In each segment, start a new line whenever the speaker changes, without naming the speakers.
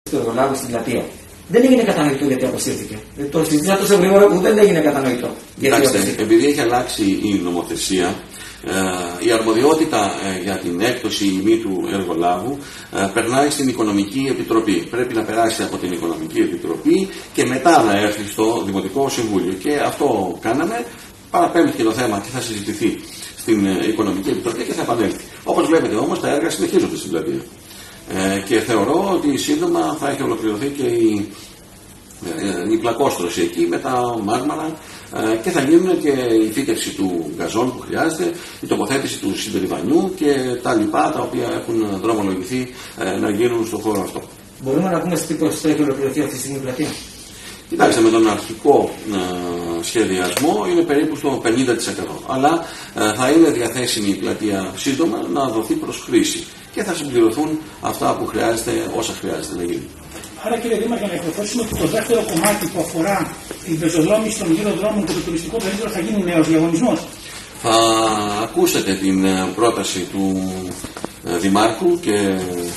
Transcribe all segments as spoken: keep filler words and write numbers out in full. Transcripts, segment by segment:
του εργολάβου στην πλατεία. Δεν έγινε κατανοητό γιατί αποσύρθηκε. Το συζήτησα τόσο γρήγορα που δεν έγινε κατανοητό.
Κοιτάξτε, επειδή έχει αλλάξει η νομοθεσία, η αρμοδιότητα για την έκπτωση ή μη του εργολάβου περνάει στην Οικονομική Επιτροπή. Πρέπει να περάσει από την Οικονομική Επιτροπή και μετά να έρθει στο Δημοτικό Συμβούλιο. Και αυτό κάναμε. Παραπέμπτηκε το θέμα και θα συζητηθεί στην Οικονομική Επιτροπή και θα επανέλθει. Όπως βλέπετε όμως, τα έργα συνεχίζονται στην πλατεία. Και θεωρώ ότι σύντομα θα έχει ολοκληρωθεί και η, η πλακόστρωση εκεί με τα μάρμαρα και θα γίνουν και η φύτευση του γκαζόν που χρειάζεται, η τοποθέτηση του συμπεριβανιού και τα λοιπά τα οποία έχουν δρομολογηθεί να γίνουν στον χώρο αυτό.
Μπορούμε να πούμε τι πώς έχει ολοκληρωθεί αυτή τη στιγμή η πλατεία?
Κοιτάξτε, με τον αρχικό ε, σχεδιασμό είναι περίπου στο πενήντα τοις εκατό. Αλλά ε, θα είναι διαθέσιμη η πλατεία σύντομα να δοθεί προς χρήση και θα συμπληρωθούν αυτά που χρειάζεται, όσα χρειάζεται να γίνουν.
Άρα, κύριε Δήμαρχε, να υποφέρσουμε ότι το δεύτερο κομμάτι που αφορά την πεζοδρόμηση των γύρω δρόμων και το τουριστικό περίπτωμα θα γίνει νέος διαγωνισμός.
Θα ακούσετε την πρόταση του ε, Δημάρχου και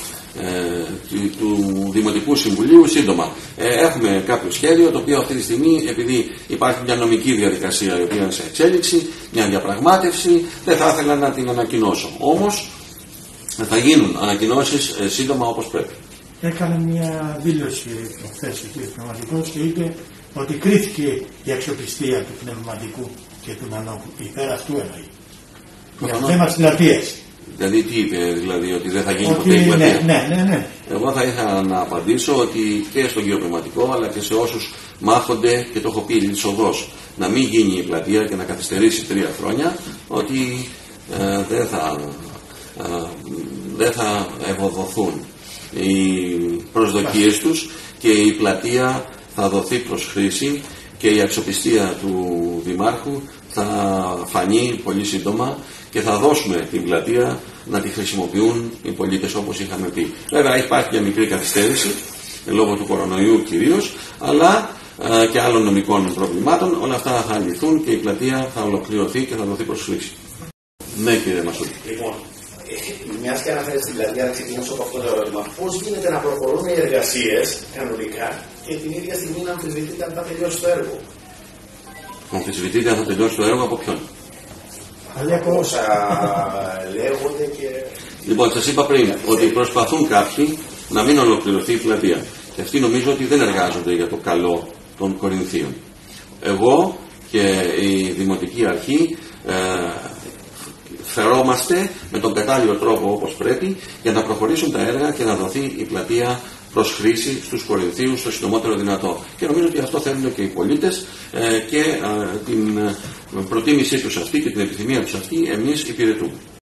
Ε, του Δημοτικού Συμβουλίου σύντομα. Ε, έχουμε κάποιο σχέδιο το οποίο αυτή τη στιγμή, επειδή υπάρχει μια νομική διαδικασία η οποία είναι σε εξέλιξη, μια διαπραγμάτευση, δεν θα ήθελα να την ανακοινώσω. Όμως θα γίνουν ανακοινώσεις ε, σύντομα όπως πρέπει.
Έκανε μια δήλωση προχθές ο κ. Πνευματικός και είπε ότι κρίθηκε η αξιοπιστία του Πνευματικού και του Νανόκου. Υπέρ αυτού εννοεί. Για το θέμα της πλατείας.
Δηλαδή τι είπε, δηλαδή ότι δεν θα γίνει
ότι,
ποτέ η πλατεία?
Ναι, ναι, ναι, ναι.
Εγώ θα ήθελα να απαντήσω ότι και στον κύριο Πνευματικό αλλά και σε όσους μάχονται, και το έχω πει λυσοδός, να μην γίνει η πλατεία και να καθυστερήσει τρία χρόνια, ότι ε, δεν θα, ε, δεν θα ευοδοθούν οι προσδοκίες τους και η πλατεία θα δοθεί προς χρήση και η αξιοπιστία του Δημάρχου θα φανεί πολύ σύντομα και θα δώσουμε την πλατεία να τη χρησιμοποιούν οι πολίτες όπως είχαμε πει. Βέβαια υπάρχει μια μικρή καθυστέρηση λόγω του κορονοϊού κυρίως, αλλά ε, και άλλων νομικών προβλημάτων. Όλα αυτά θα λυθούν και η πλατεία θα ολοκληρωθεί και θα δοθεί προς χρήση. Ναι, κύριε Μασούτη.
Λοιπόν, μιας και αναφέρει στην πλατεία, να ξεκινήσω από αυτό το ερώτημα. Πώς γίνεται να προχωρούν οι εργασίες κανονικά και την ίδια στιγμή να αμφισβητείτε αν θα τελειώσει το έργο?
Αμφισβητείτε αν θα τελειώσει το έργο από ποιον?
Όσα λέγονται και...
Λοιπόν, σας είπα πριν ότι προσπαθούν κάποιοι να μην ολοκληρωθεί η πλατεία. Και αυτοί νομίζω ότι δεν εργάζονται για το καλό των Κορινθίων. Εγώ και η Δημοτική Αρχή ε, φερόμαστε με τον κατάλληλο τρόπο όπως πρέπει για να προχωρήσουν τα έργα και να δοθεί η πλατεία προς χρήση στους Κορινθίους το συντομότερο δυνατό. Και νομίζω ότι αυτό θέλουν και οι πολίτες ε, και ε, την προτίμησή τους αυτή και την επιθυμία τους αυτή εμείς υπηρετούμε.